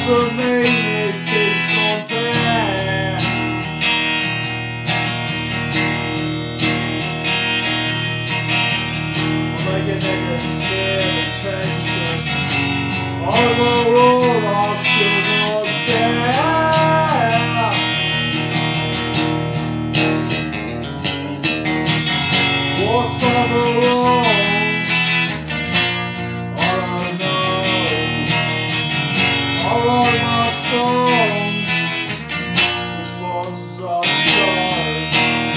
doesn't mean it is not there. I make a negative attention. Overall, I should not care. What's on the wrongs? I don't know. I write my songs, responses are shown.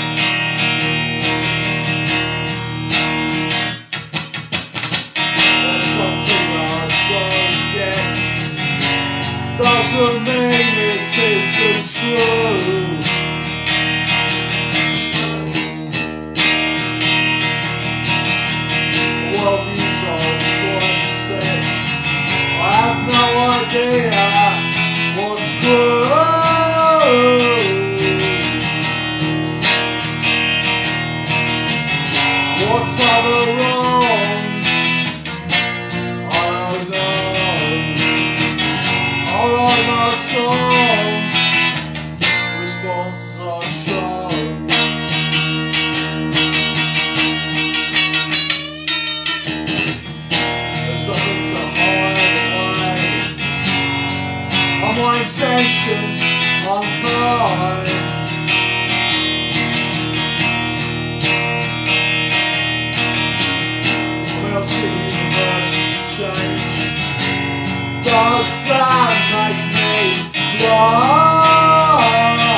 There's something I don't get, doesn't mean it isn't true. Worldviews I'm trying to set, I have no idea what's true. What's are the wrongs? I don't know. I write my songs, responses are shown. There's nothing to hide away. My intentions unkind. We'll see the universe change. Does that make me blind?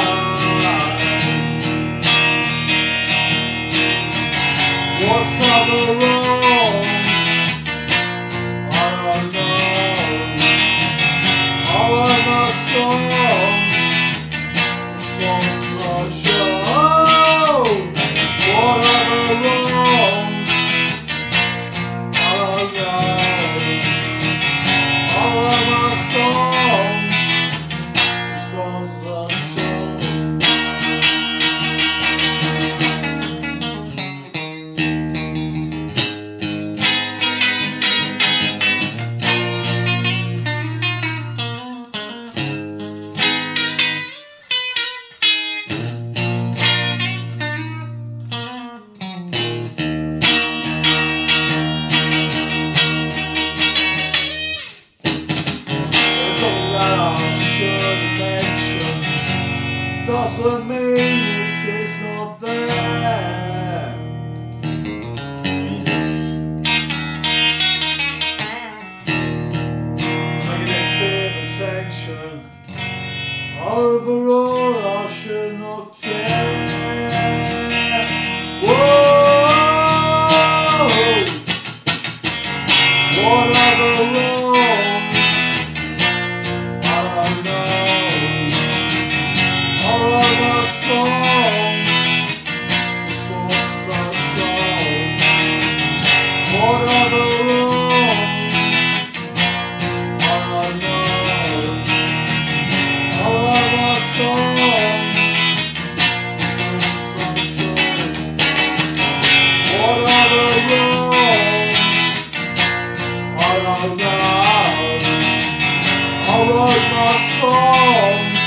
What's are the wrongs? I don't know. I write my songs, responses are shown. What are the wrongs? I don't know. I write my songs, responses are shown. Doesn't mean it is not there. Negative attention. Overall, I should not care. Whoa! What are the wrongs? I don't know. All of our songs, responses are shown. What are the wrongs? I don't know. All of our songs, responses are shown. What are the wrongs? I don't know. I write my songs.